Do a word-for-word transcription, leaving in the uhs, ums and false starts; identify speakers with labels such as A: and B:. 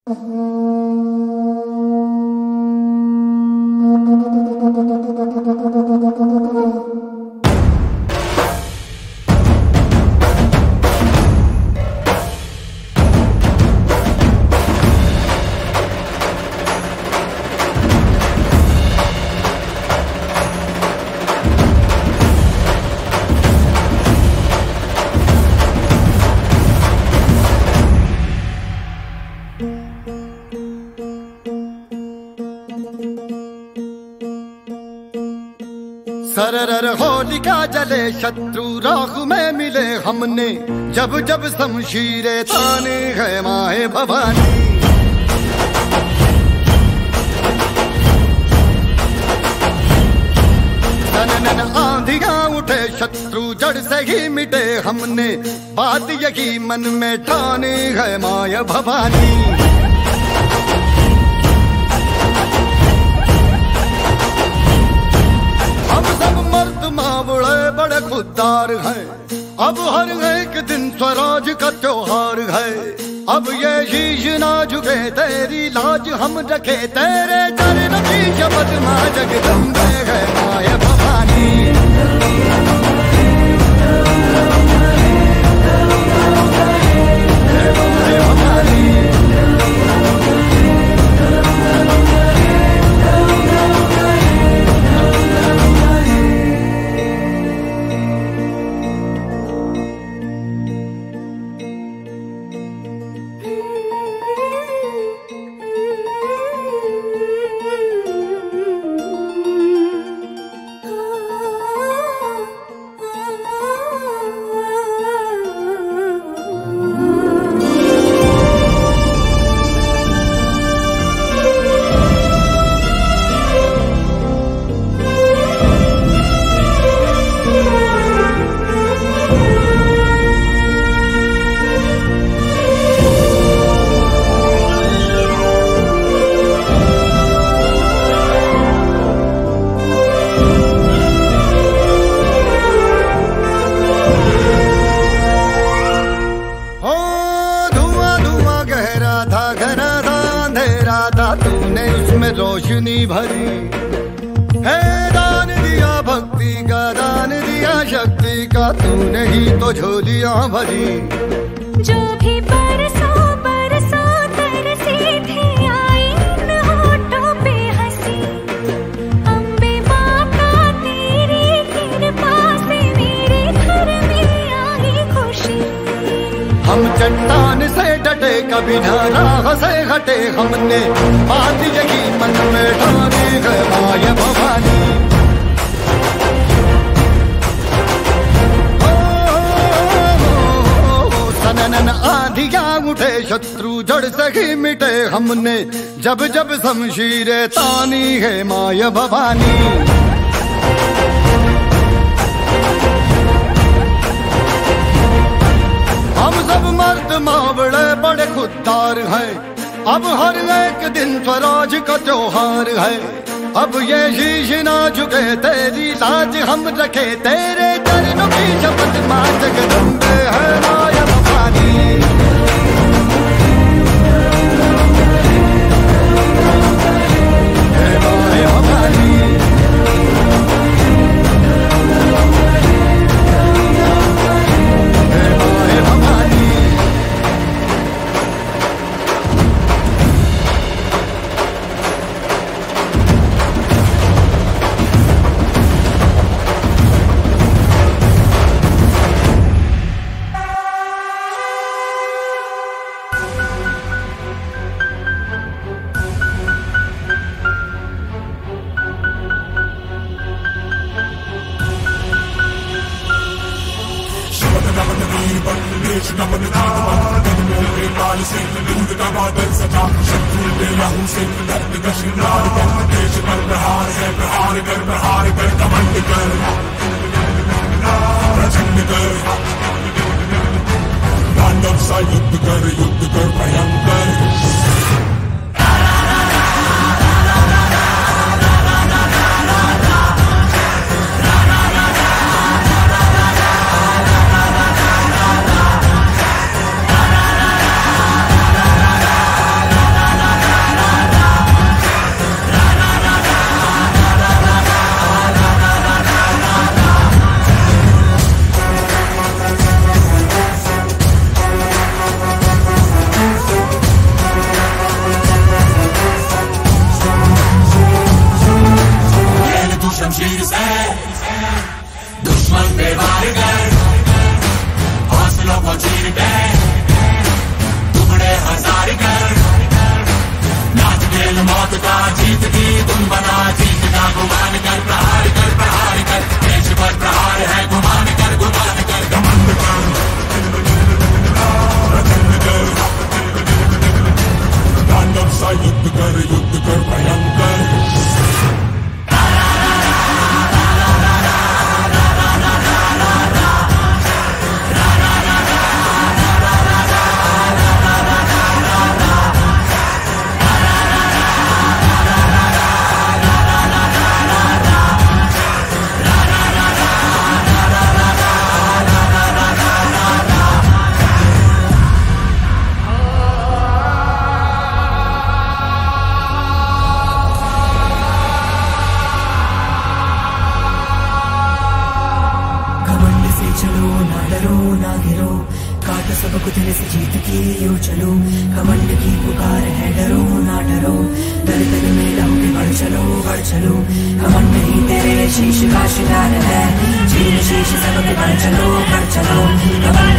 A: सरर होलिका जले शत्रु राख में मिले हमने, जब जब शमशीरें ताने है माए भवानी। नन आंधियां उठे शत्रु जड़ से ही मिटे हमने, बात यही मन में ठाने है माया भवानी। मावड़े बड़े खुददार हैं, अब हर एक दिन स्वराज का त्योहार है। अब ये शीश ना झुके तेरी लाज हम रखे, तेरे चरण की शपथ मां जगदम्बे है माया भवानी। रोशनी भरी है, दान दिया भक्ति का, दान दिया शक्ति का, तूने ही तो झोलियां भरी।
B: जो भी बरसो बरसो तरसे थे, आई इन होठों पे हंसी। अम्बे माता तेरी कृपा से मेरे घर में आई खुशी।
A: हम चट्टान से डटे कभी न राह से हटे, हमने बात यही मन में ठानी है माया भवानी। ओ, ओ, ओ, सनन आंधियां उठे शत्रु जड़ से ही मिटे हमने, जब जब शमशीरें तानी है माया भवानी। हम सब मर्द मावड़े बड़े खुददार हैं, अब हर एक दिन स्वराज का त्योहार है। अब ये शीश ना झुके तेरी लाज हम रखे, तेरे चरणों की शपथ मां जगदम्बे है माया भवानी।
C: युद्ध कर युद्ध कर भयंकर।
D: शीश का शिकार है, चीर शीश सबके पर चलो, पर चलो,